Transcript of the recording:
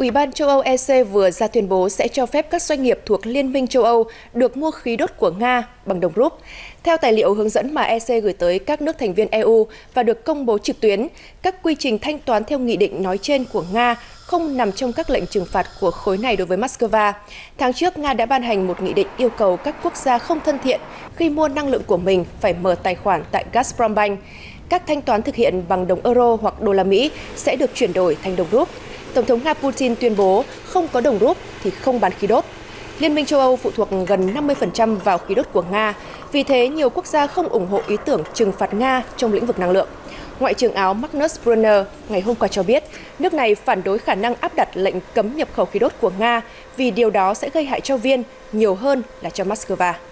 Ủy ban châu Âu EC vừa ra tuyên bố sẽ cho phép các doanh nghiệp thuộc Liên minh châu Âu được mua khí đốt của Nga bằng đồng rúp. Theo tài liệu hướng dẫn mà EC gửi tới các nước thành viên EU và được công bố trực tuyến, các quy trình thanh toán theo nghị định nói trên của Nga không nằm trong các lệnh trừng phạt của khối này đối với Moscow. Tháng trước, Nga đã ban hành một nghị định yêu cầu các quốc gia không thân thiện khi mua năng lượng của mình phải mở tài khoản tại Gazprombank. Các thanh toán thực hiện bằng đồng euro hoặc đô la Mỹ sẽ được chuyển đổi thành đồng rúp. Tổng thống Nga Putin tuyên bố không có đồng rúp thì không bán khí đốt. Liên minh châu Âu phụ thuộc gần 50% vào khí đốt của Nga, vì thế nhiều quốc gia không ủng hộ ý tưởng trừng phạt Nga trong lĩnh vực năng lượng. Ngoại trưởng Áo Magnus Brunner ngày hôm qua cho biết, nước này phản đối khả năng áp đặt lệnh cấm nhập khẩu khí đốt của Nga vì điều đó sẽ gây hại cho Viên nhiều hơn là cho Moscow.